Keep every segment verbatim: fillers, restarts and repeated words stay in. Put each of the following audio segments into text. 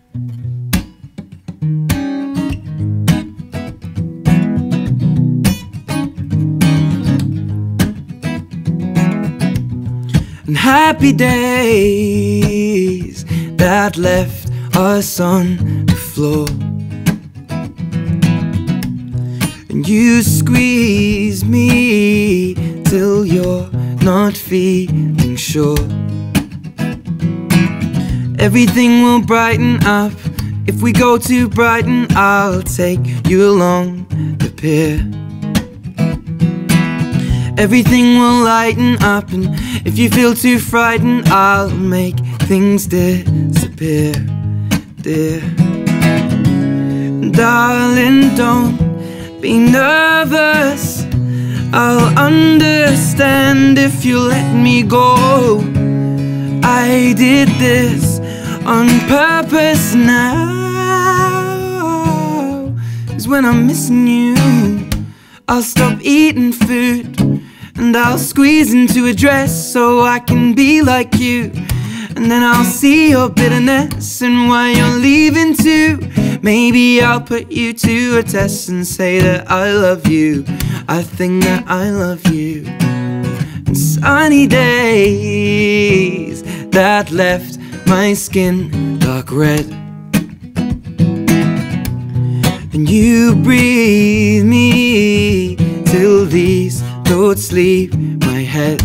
And happy days that left us on the floor, and you squeeze me till you're not feeling sure. Everything will brighten up if we go to Brighton. I'll take you along the pier. Everything will lighten up, and if you feel too frightened, I'll make things disappear, dear. Darling, don't be nervous. I'll understand if you let me go. I did this on purpose now, 'cause when I'm missing you, I'll stop eating food, and I'll squeeze into a dress so I can be like you. And then I'll see your bitterness and why you're leaving too. Maybe I'll put you to a test and say that I love you. I think that I love you. And sunny days that left my skin dark red, and you breathe me till these thoughts leave my head.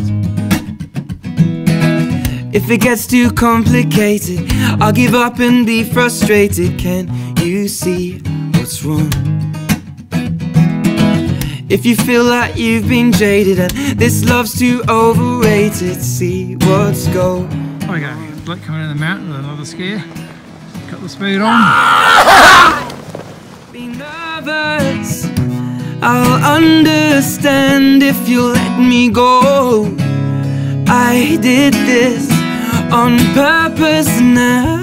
If it gets too complicated, I'll give up and be frustrated. Can you see what's wrong? If you feel like you've been jaded and this love's too overrated, see what's going on. Okay, bloke coming in the mountain with another skier. Cut the speed on. Be nervous, I'll understand if you let me go. I did this on purpose now,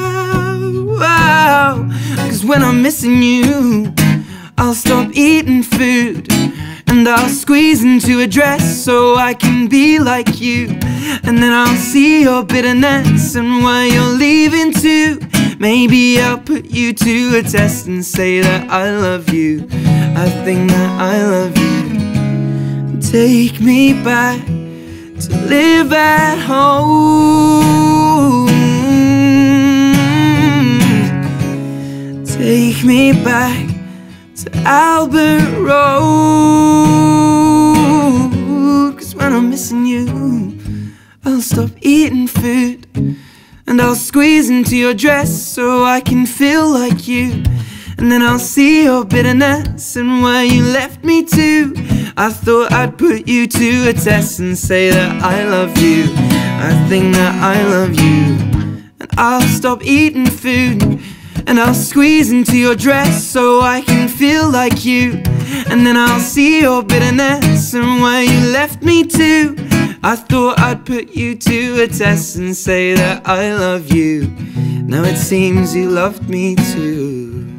'cause when I'm missing you, I'll stop eating food, and I'll squeeze into a dress so I can be like you. And then I'll see your bitterness and why you're leaving too. Maybe I'll put you to a test and say that I love you. I think that I love you. Take me back to live at home. Take me back to Albert Road. 'Cause when I'm missing you, I'll stop eating food, and I'll squeeze into your dress so I can feel like you. And then I'll see your bitterness and why you left me too. I thought I'd put you to a test and say that I love you. I think that I love you. And I'll stop eating food, and I'll squeeze into your dress so I can feel like you. And then I'll see your bitterness and why you left me too. I thought I'd put you to a test and say that I love you. Now it seems you loved me too.